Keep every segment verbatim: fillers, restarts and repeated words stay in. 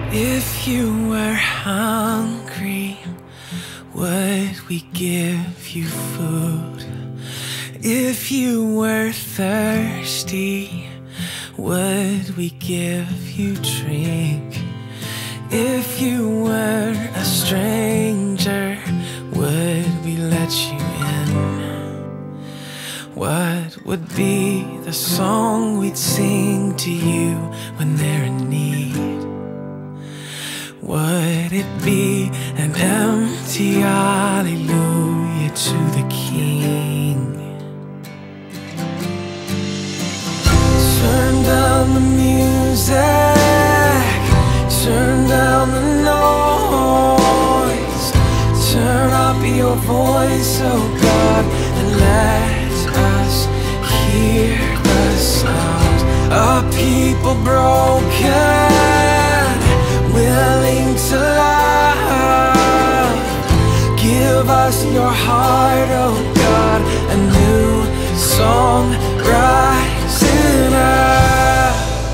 If you were hungry, would we give you food? If you were thirsty, would we give you drink? If you were a stranger, would we let you in? What would be the song we'd sing to you when they're in need? Would it be an empty hallelujah to the King? Turn down the music, turn down the noise, turn up your voice, oh God, and let us hear the sound of people broken, willing to love. Give us your heart, oh God, a new song rising up.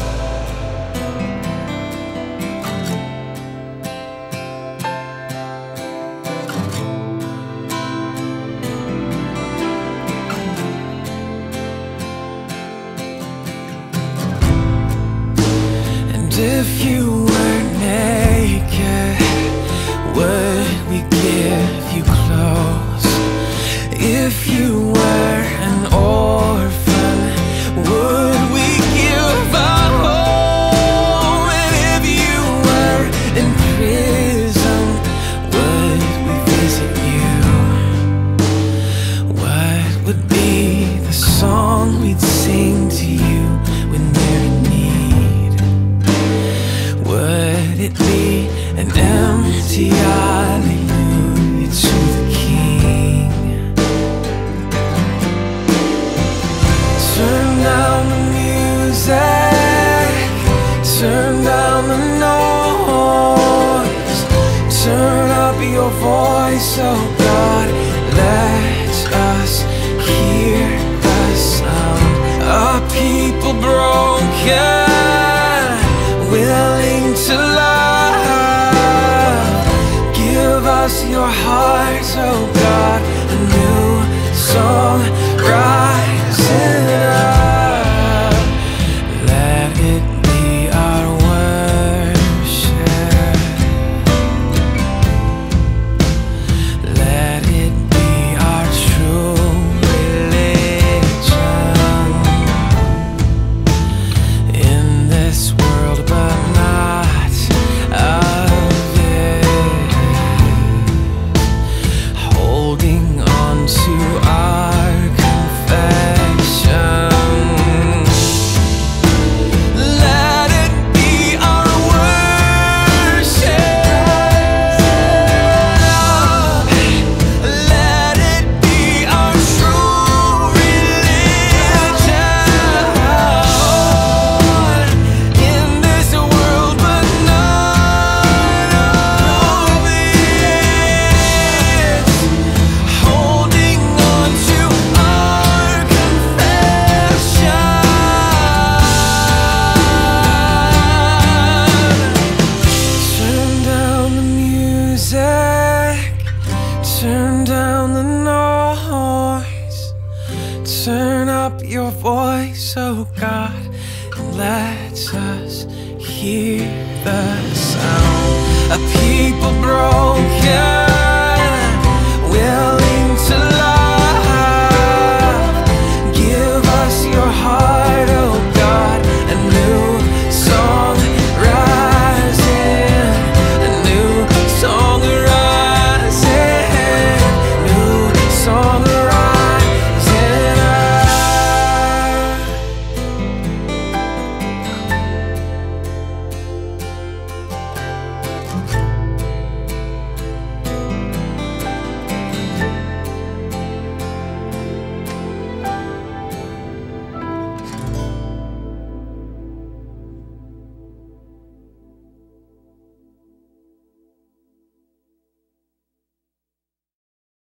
And if you were naked, would we give you clothes? If you were an orphan, would we give a home? And if you were in prison, would we visit you? What would be the song we'd sing to you when they're in need? Would it be an empty hallelujah to the King? Turn down the music, turn down the noise, turn up your voice, oh God, let us hear the sound of people broken, willing to love. Give us your heart, oh God, a new song rising up. Let it be our worship, let it be our true religion in this world, but not of it. Holding on to our confession. Let it be our worship. Let it be our true religion in this world, but none of it. Holding on to our confession. Turn down the music, turn down the noise, turn up your voice, oh God, and let us hear the sound of people broken,